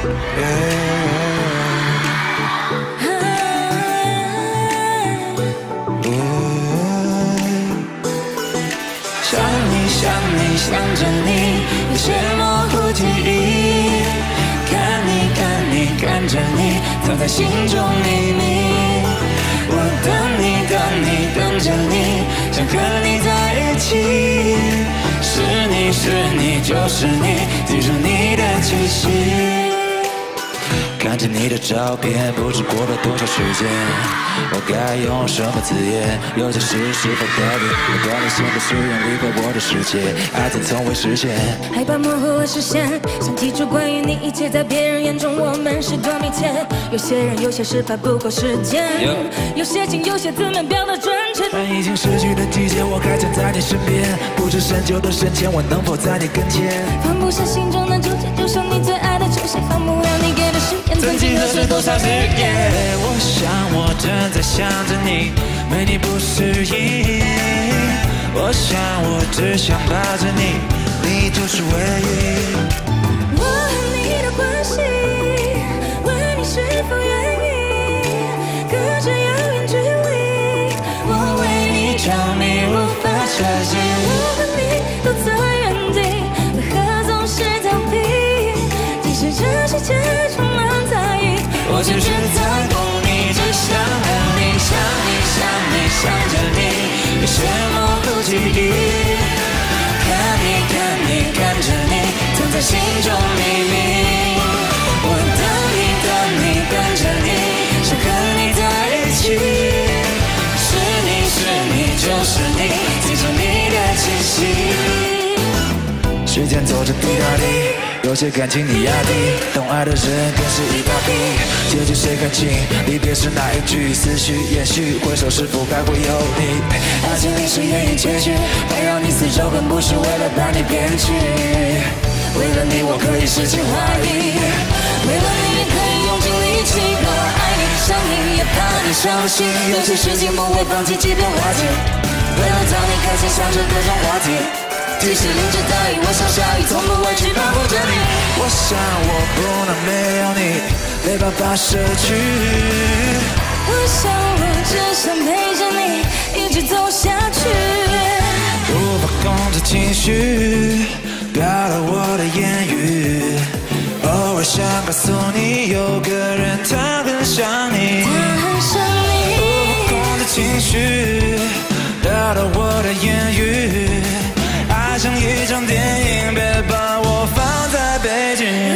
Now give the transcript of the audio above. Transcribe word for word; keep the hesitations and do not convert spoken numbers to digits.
想你想你想着你，有些模糊记忆。看你看你看着你，藏在心中秘密。我等你等你等着你，想和你在一起。是你是你就是你，记住你的气息。看着你的照片，不知过了多少时间，我该用什么字眼？有些事是否改变？我断了线的誓言离开我的世界，爱曾从未实现。 害怕模糊了视线，想记住关于你一切，在别人眼中我们是多密切。有些人有些事怕不够时间， yeah. 有些情有些字能表达准确。 但已经失去的季节，我还站在你身边，不知深秋的深浅，我能否在你跟前？ 放不下心中的纠结，就像你最爱的球鞋，放不了你给的誓言。 曾经何时多少日夜，我想我正在想着你，没你不适应。我想我只想抱着你，你就是唯一。 我和你的关系，问你是否愿意？隔着遥远距离，我为你着迷，无法接近。我和你都在原地，为何总是逃避？即使这世界充满在意， 我全身在乎你，只想和你想你想你想着你，有些模糊记忆。看你看你看着你，藏在心中秘密。我等你等你等着你，想和你在一起。是你是你就是你，记住你的气息。时间走着滴答滴，有些感情你压低，懂爱的人更是一大批。结局谁看清？离别时那一句思绪延续，回首是否还会有你？爱情里是愿意结局，会让你死守，更不是为了把你骗去。为了你我可以失去怀疑，为了你也可以用尽力气。我爱你想你也怕你伤心，有些事情不会放弃，即便化解。为了讨你开心，想着各种话题。即使淋着大雨，我像下雨，从不会去保护着你。我想我不能没有你，没办法舍去。 我想我只想陪着你，一直走下去。 无法控制情绪，表达我的言语。偶尔想告诉你，有个人他很想你。 他很想你。 无法控制情绪，表达我的言语。爱像一场电影，别把我放在背景。